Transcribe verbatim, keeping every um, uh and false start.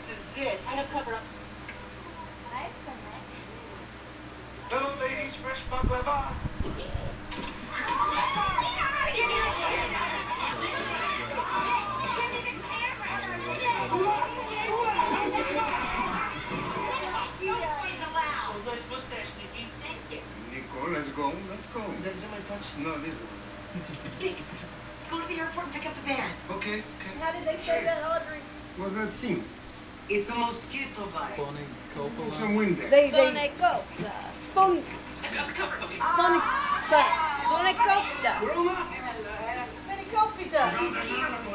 This is it. I don't cover up. Hello, ladies, fresh baklava. Nice mustache, Nikki. Thank you. Nico, let's go. Let's go. That's in my touch. No, this one. Nick, go to the airport and pick up the band. Okay, okay. How did they say that, Audrey? What's that thing? It's a mosquito bite. Spawning Coppola. It's a window. They, they, Sponecopta. Spon, I got the cover. Sponica. Sponecopta. Grown ups. Sponecopita.